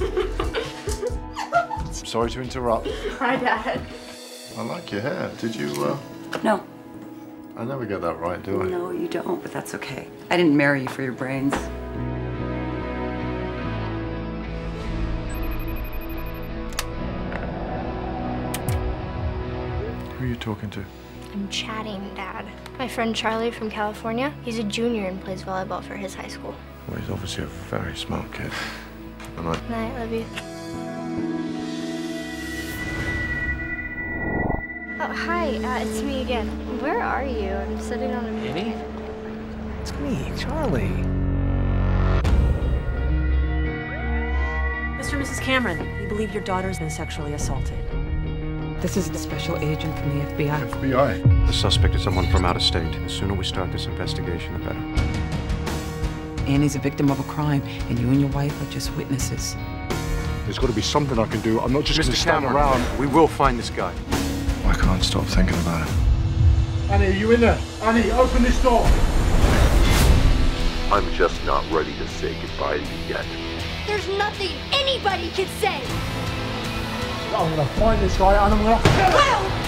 Sorry to interrupt. Hi, Dad. I like your hair. Did you, No. I never get that right, do I? No, you don't, but that's okay. I didn't marry you for your brains. Who are you talking to? I'm chatting, Dad. My friend Charlie from California. He's a junior and plays volleyball for his high school. Well, he's obviously a very smart kid. And I... Night, love you. Oh, hi, it's me again. Where are you? I'm sitting on a... Annie? It's me, Charlie. Mr. and Mrs. Cameron, we believe your daughter's been sexually assaulted. This is a special agent from the FBI. FBI? The suspect is someone from out of state. The sooner we start this investigation, the better. Annie's a victim of a crime, and you and your wife are just witnesses. There's got to be something I can do. I'm not just going to stand Cameron, around. we will find this guy. I can't stop thinking about it. Annie, are you in there? Annie, open this door! I'm just not ready to say goodbye to you yet. There's nothing anybody can say! I'm gonna find this guy and I'm gonna... Will!